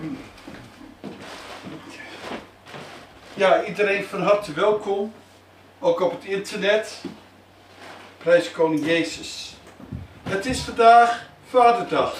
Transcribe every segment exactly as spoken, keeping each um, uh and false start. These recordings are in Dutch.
Ja, iedereen van harte welkom, ook op het internet. Prijs Koning Jezus. Het is vandaag Vaderdag.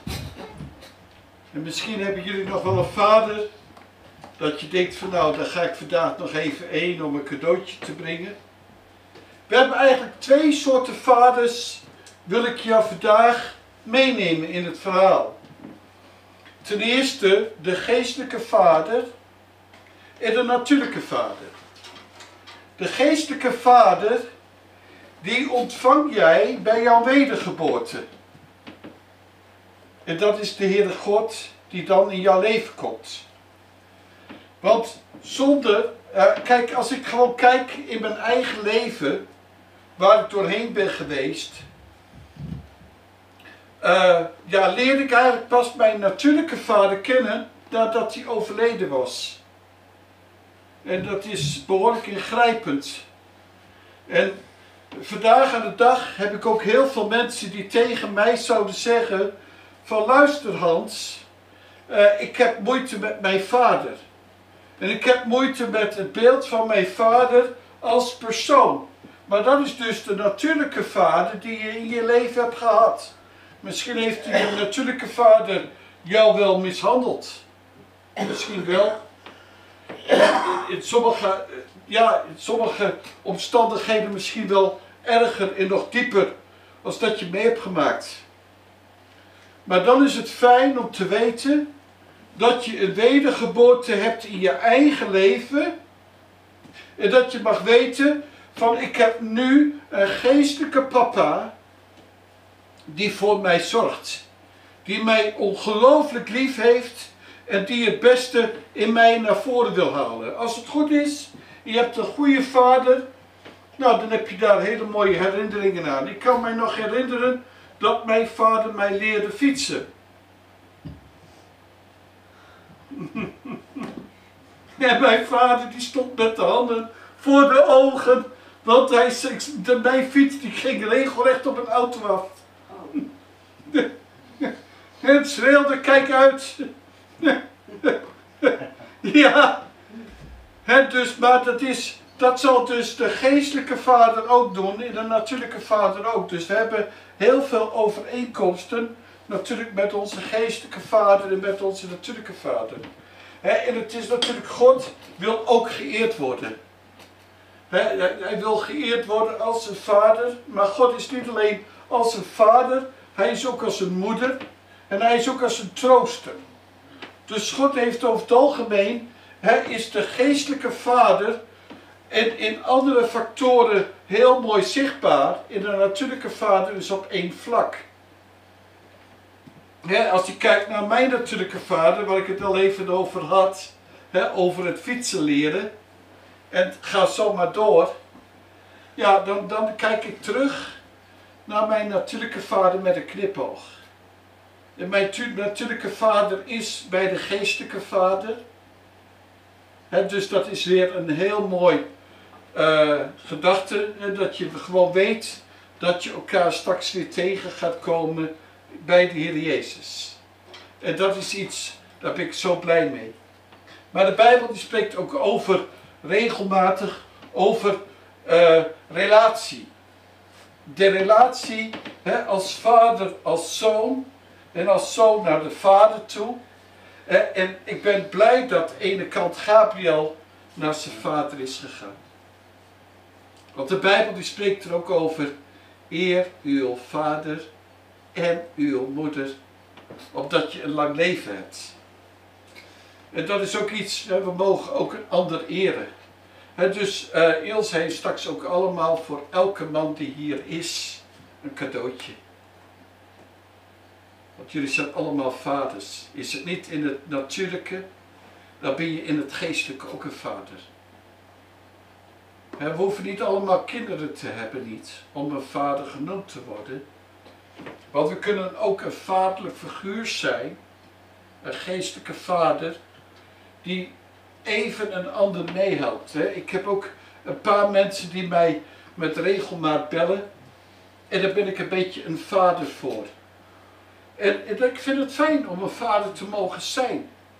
En misschien hebben jullie nog wel een vader, dat je denkt van nou, daar ga ik vandaag nog even heen om een cadeautje te brengen. We hebben eigenlijk twee soorten vaders, wil ik jou vandaag meenemen in het verhaal. Ten eerste de geestelijke vader en de natuurlijke vader. De geestelijke vader, die ontvang jij bij jouw wedergeboorte. En dat is de Heere God die dan in jouw leven komt. Want zonder, uh, kijk, als ik gewoon kijk in mijn eigen leven, waar ik doorheen ben geweest, uh, ja, leerde ik eigenlijk pas mijn natuurlijke vader kennen nadat hij overleden was. En dat is behoorlijk ingrijpend. En vandaag aan de dag heb ik ook heel veel mensen die tegen mij zouden zeggen van luister Hans, uh, ik heb moeite met mijn vader. En ik heb moeite met het beeld van mijn vader als persoon. Maar dat is dus de natuurlijke vader die je in je leven hebt gehad. Misschien heeft je natuurlijke vader jou wel mishandeld. Misschien wel. In sommige, ja, in sommige omstandigheden misschien wel erger en nog dieper als dat je mee hebt gemaakt. Maar dan is het fijn om te weten dat je een wedergeboorte hebt in je eigen leven. En dat je mag weten van ik heb nu een geestelijke papa die voor mij zorgt. Die mij ongelooflijk lief heeft. En die het beste in mij naar voren wil halen. Als het goed is, je hebt een goede vader. Nou, dan heb je daar hele mooie herinneringen aan. Ik kan mij nog herinneren dat mijn vader mij leerde fietsen. En mijn vader die stond met de handen voor de ogen. Want hij, de, mijn fiets die ging regelrecht op een auto af. En het schreeuwde, kijk uit. Ja, He, dus, maar dat, is, dat zal dus de geestelijke vader ook doen en de natuurlijke vader ook. Dus we hebben heel veel overeenkomsten natuurlijk met onze geestelijke vader en met onze natuurlijke vader. He, en het is natuurlijk, God wil ook geëerd worden. He, hij wil geëerd worden als een vader, maar God is niet alleen als een vader, hij is ook als een moeder en hij is ook als een trooster. Dus God heeft over het algemeen, hij is de geestelijke vader en in andere factoren heel mooi zichtbaar. In de natuurlijke vader is op één vlak. He, als je kijkt naar mijn natuurlijke vader, waar ik het al even over had, he, over het fietsen leren, en ga zo maar door, ja, dan, dan kijk ik terug naar mijn natuurlijke vader met een knipoog. En mijn natuurlijke vader is bij de geestelijke vader. He, dus dat is weer een heel mooi uh, gedachte. He, dat je gewoon weet dat je elkaar straks weer tegen gaat komen bij de Heer Jezus. En dat is iets, daar ben ik zo blij mee. Maar de Bijbel die spreekt ook over regelmatig, over uh, relatie. De relatie he, als vader, als zoon. En als zoon naar de vader toe. En ik ben blij dat aan de ene kant Gabriel naar zijn vader is gegaan. Want de Bijbel die spreekt er ook over. Eer uw vader en uw moeder. Opdat je een lang leven hebt. En dat is ook iets, we mogen ook een ander eren. Dus uh, Ilse heeft straks ook allemaal voor elke man die hier is een cadeautje. Want jullie zijn allemaal vaders. Is het niet in het natuurlijke, dan ben je in het geestelijke ook een vader. We hoeven niet allemaal kinderen te hebben niet, om een vader genoemd te worden. Want we kunnen ook een vaderlijk figuur zijn, een geestelijke vader, die even een ander meehelpt. Ik heb ook een paar mensen die mij met regelmaat bellen en daar ben ik een beetje een vader voor. En, en ik vind het fijn om een vader te mogen zijn.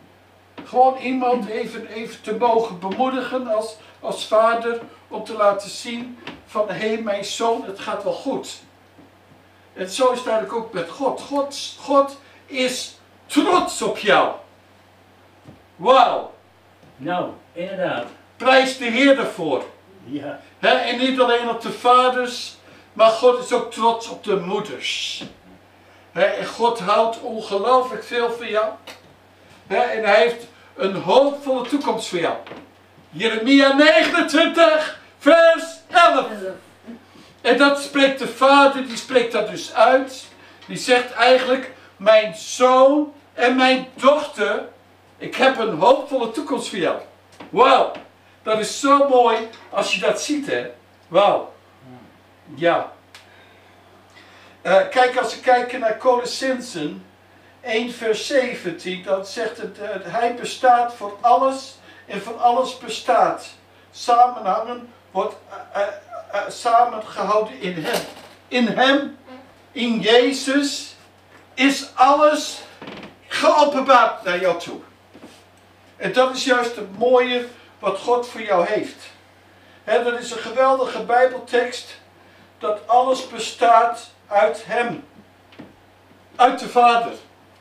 Gewoon iemand even, even te mogen bemoedigen als, als vader. Om te laten zien van, hé hey, mijn zoon, het gaat wel goed. En zo is het eigenlijk ook met God. God, God is trots op jou. Wauw. Nou, inderdaad. Prijs de Heer ervoor. Ja. He, en niet alleen op de vaders, maar God is ook trots op de moeders. He, en God houdt ongelooflijk veel van jou. He, en hij heeft een hoopvolle toekomst voor jou. Jeremia negenentwintig, vers elf. En dat spreekt de vader, die spreekt dat dus uit. Die zegt eigenlijk, mijn zoon en mijn dochter, ik heb een hoopvolle toekomst voor jou. Wauw, dat is zo mooi als je dat ziet, hè. Wauw. Ja. Uh, kijk, als we kijken naar Colossensen één vers zeventien, dan zegt het, uh, hij bestaat voor alles en voor alles bestaat. Samenhangen wordt uh, uh, uh, samengehouden in hem. In hem, in Jezus, is alles geopenbaard naar jou toe. En dat is juist het mooie wat God voor jou heeft. He, dat is een geweldige Bijbeltekst, dat alles bestaat uit hem. Uit de Vader.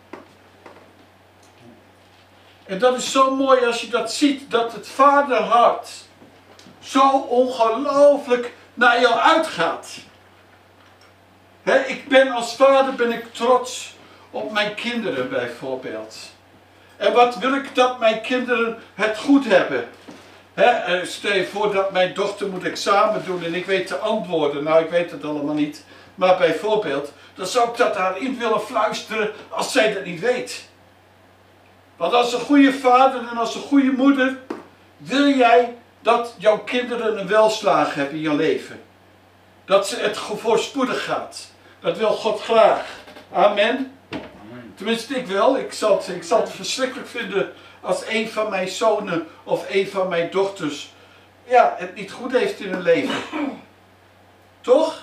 En dat is zo mooi als je dat ziet, dat het vaderhart zo ongelooflijk naar jou uitgaat. He, ik ben als vader ben ik trots op mijn kinderen bijvoorbeeld. En wat wil ik dat mijn kinderen het goed hebben? He, stel je voor dat mijn dochter moet examen doen en ik weet de antwoorden. Nou, ik weet het allemaal niet. Maar bijvoorbeeld, dan zou ik dat haar in willen fluisteren als zij dat niet weet. Want als een goede vader en als een goede moeder, wil jij dat jouw kinderen een welslagen hebben in je leven. Dat ze het voorspoedig gaat. Dat wil God graag. Amen. Tenminste, ik wel. Ik zal, het, ik zal het verschrikkelijk vinden als een van mijn zonen of een van mijn dochters ja, het niet goed heeft in hun leven. Toch?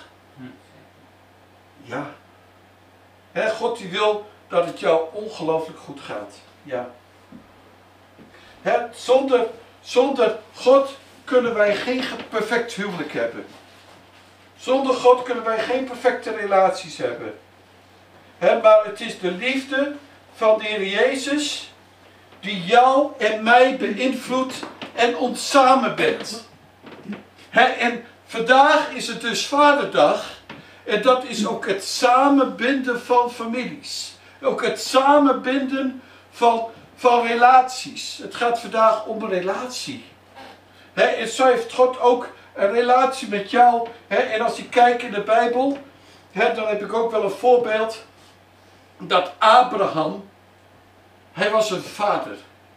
Ja. He, God die wil dat het jou ongelooflijk goed gaat. Ja. He, zonder, zonder God kunnen wij geen perfect huwelijk hebben. Zonder God kunnen wij geen perfecte relaties hebben. He, maar het is de liefde van de Heer Jezus die jou en mij beïnvloedt en ons samen bent. He, en vandaag is het dus Vaderdag en dat is ook het samenbinden van families. Ook het samenbinden van, van relaties. Het gaat vandaag om een relatie. He, en zo heeft God ook een relatie met jou. He, en als je kijkt in de Bijbel, he, dan heb ik ook wel een voorbeeld. Dat Abraham, hij was een vader.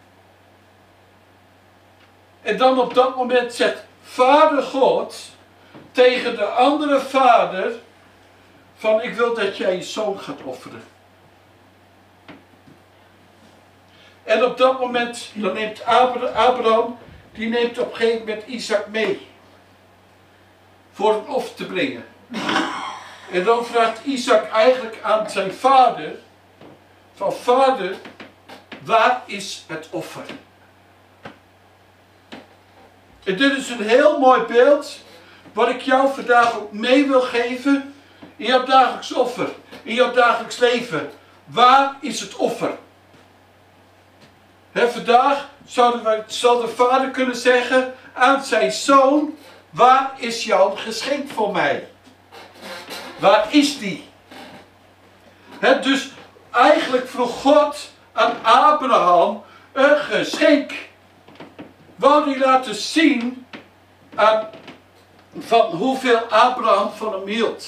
En dan op dat moment zegt Vader God tegen de andere vader van ik wil dat jij je zoon gaat offeren. En op dat moment, dan neemt Abraham, die neemt op een gegeven moment Isaac mee. Voor een offer te brengen. En dan vraagt Isaac eigenlijk aan zijn vader, van vader, waar is het offer? En dit is een heel mooi beeld, wat ik jou vandaag ook mee wil geven, in jouw dagelijks offer, in jouw dagelijks leven. Waar is het offer? He, vandaag zouden wij, zal de vader kunnen zeggen aan zijn zoon, waar is jouw geschenk voor mij? Waar is die? He, dus eigenlijk vroeg God aan Abraham een geschenk. Wou hij laten zien aan, van hoeveel Abraham van hem hield.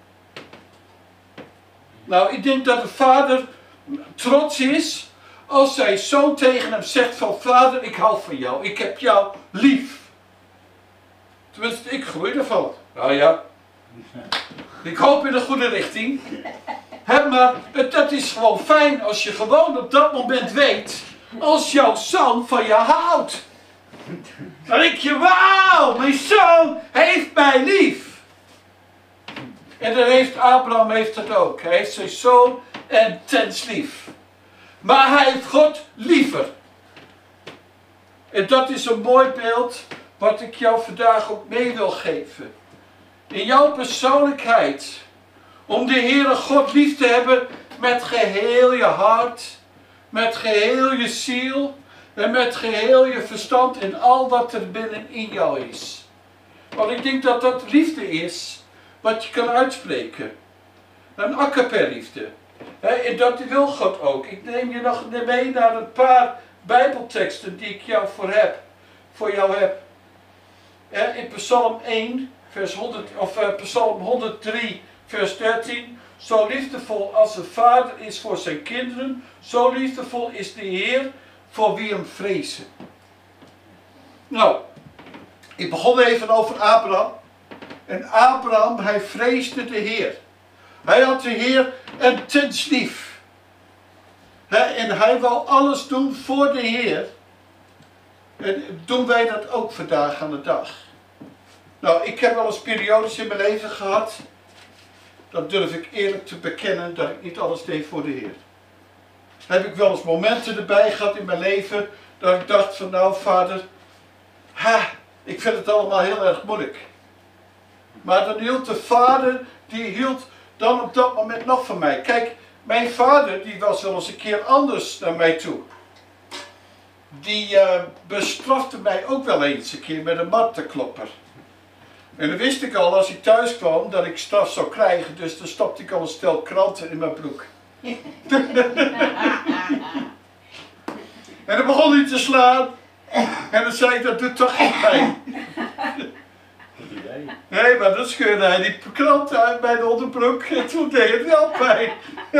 Nou, ik denk dat de vader trots is als zijn zoon tegen hem zegt van vader, ik hou van jou, ik heb jou lief. Tenminste, ik groei ervan. Nou ja, ik hoop in de goede richting. He, maar het, dat is gewoon fijn als je gewoon op dat moment weet, als jouw zoon van je houdt. Dan denk je, wauw, mijn zoon heeft mij lief. En dan heeft Abraham heeft dat ook. Hij heeft zijn zoon intens lief. Maar hij heeft God liever. En dat is een mooi beeld wat ik jou vandaag ook mee wil geven. In jouw persoonlijkheid. Om de Heere God lief te hebben met geheel je hart. Met geheel je ziel. En met geheel je verstand en al wat er binnenin jou is. Want ik denk dat dat liefde is wat je kan uitspreken. Een agape liefde. En dat wil God ook. Ik neem je nog mee naar een paar Bijbelteksten die ik jou voor heb. Voor jou heb. In Psalm één, vers honderd, of uh, Psalm honderddrie, vers dertien. Zo liefdevol als een vader is voor zijn kinderen, zo liefdevol is de Heer voor wie hem vrezen. Nou, ik begon even over Abraham. En Abraham, hij vreesde de Heer. Hij had de Heer intens lief. He, en hij wou alles doen voor de Heer. En doen wij dat ook vandaag aan de dag. Nou, ik heb wel eens periodes in mijn leven gehad. Dat durf ik eerlijk te bekennen, dat ik niet alles deed voor de Heer. Heb ik wel eens momenten erbij gehad in mijn leven, dat ik dacht van nou vader, ha, ik vind het allemaal heel erg moeilijk. Maar dan hield de vader, die hield dan op dat moment nog van mij. Kijk, mijn vader die was wel eens een keer anders naar mij toe. Die uh, bestrafte mij ook wel eens een keer met een mattenklopper. En dan wist ik al als ik thuis kwam dat ik straf zou krijgen, dus dan stopte ik al een stel kranten in mijn broek. En dan begon hij te slaan. En dan zei ik, dat doet toch geen pijn. Nee, maar dan scheurde hij die krant uit bij de onderbroek en toen deed het wel pijn.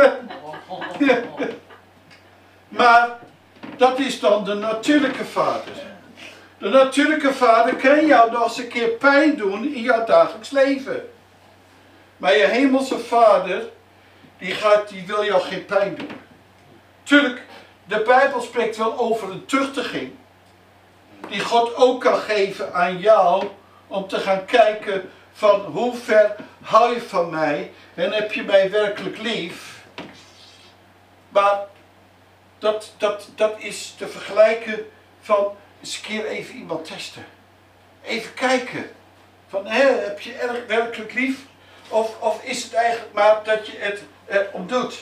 Maar dat is dan de natuurlijke vader. De natuurlijke vader kan jou nog eens een keer pijn doen in jouw dagelijks leven. Maar je hemelse vader, die, gaat, die wil jou geen pijn doen. Tuurlijk, de Bijbel spreekt wel over een tuchtiging. Die God ook kan geven aan jou. Om te gaan kijken van hoe ver hou je van mij. En heb je mij werkelijk lief. Maar dat, dat, dat is te vergelijken van eens een keer even iemand testen. Even kijken. Van hè, heb je erg werkelijk lief? Of, of is het eigenlijk maar dat je het erom doet?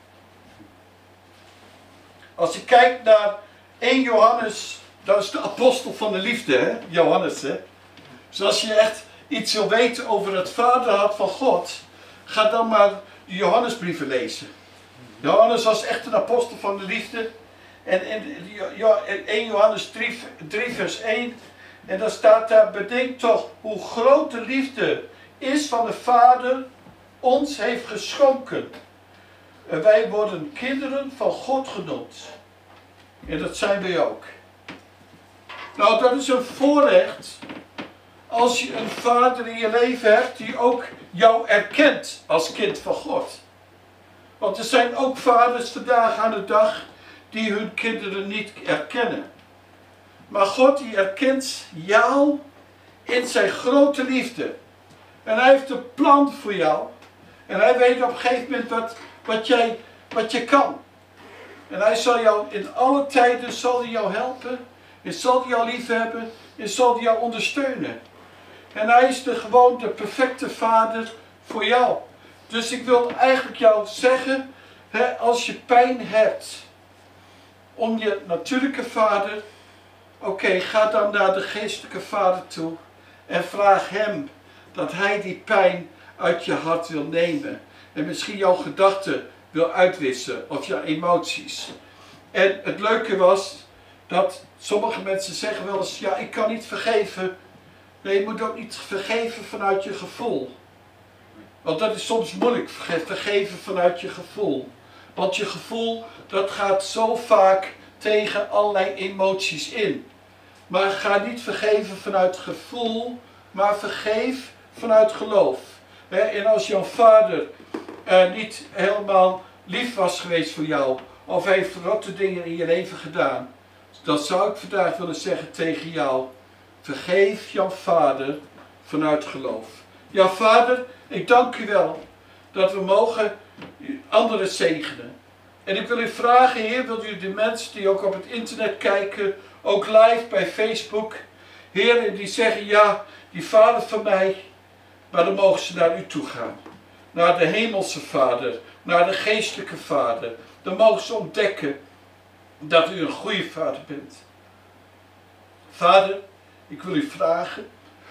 Als je kijkt naar één Johannes, dat is de apostel van de liefde, hè? Johannes, hè? Dus als je echt iets wil weten over het vaderhart van God, ga dan maar de Johannesbrieven lezen. Johannes was echt een apostel van de liefde. En in één Johannes drie vers één, en dan staat daar, bedenk toch hoe groot de liefde is van de Vader ons heeft geschonken. En wij worden kinderen van God genoemd. En dat zijn wij ook. Nou, dat is een voorrecht als je een vader in je leven hebt die ook jou erkent als kind van God. Want er zijn ook vaders vandaag aan de dag die hun kinderen niet erkennen. Maar God die erkent jou in zijn grote liefde. En hij heeft een plan voor jou. En hij weet op een gegeven moment wat, wat, jij, wat je kan. En hij zal jou in alle tijden zal hij jou helpen. En zal hij jou lief hebben. En zal hij jou ondersteunen. En hij is de, gewoon de perfecte vader voor jou. Dus ik wil eigenlijk jou zeggen, hè, als je pijn hebt om je natuurlijke vader, oké, okay, ga dan naar de geestelijke vader toe en vraag hem dat hij die pijn uit je hart wil nemen. En misschien jouw gedachten wil uitwissen of jouw emoties. En het leuke was dat sommige mensen zeggen wel eens, ja, ik kan niet vergeven. Nee, je moet ook niet vergeven vanuit je gevoel. Want dat is soms moeilijk, vergeven vanuit je gevoel. Want je gevoel, dat gaat zo vaak tegen allerlei emoties in. Maar ga niet vergeven vanuit gevoel, maar vergeef vanuit geloof. En als jouw vader uh, niet helemaal lief was geweest voor jou, of heeft rotte dingen in je leven gedaan, dan zou ik vandaag willen zeggen tegen jou, vergeef jouw vader vanuit geloof. Ja, vader, ik dank u wel dat we mogen anderen zegenen. En ik wil u vragen, Heer, wilt u de mensen die ook op het internet kijken, ook live bij Facebook, Heer, die zeggen, ja, die vader van mij, maar dan mogen ze naar u toe gaan. Naar de hemelse Vader, naar de geestelijke Vader. Dan mogen ze ontdekken dat u een goede Vader bent. Vader, ik wil u vragen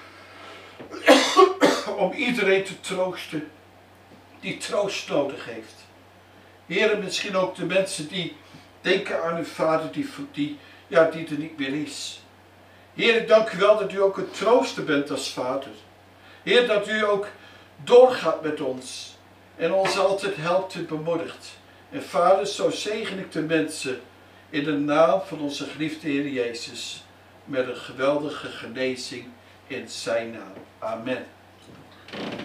om iedereen te troosten die troost nodig heeft. Heer, misschien ook de mensen die denken aan hun vader die, die, ja, die er niet meer is. Heer, ik dank u wel dat u ook een trooster bent als vader. Heer, dat u ook doorgaat met ons en ons altijd helpt en bemoedigt. En vader, zo zegen ik de mensen in de naam van onze geliefde Heer Jezus met een geweldige genezing in zijn naam. Amen.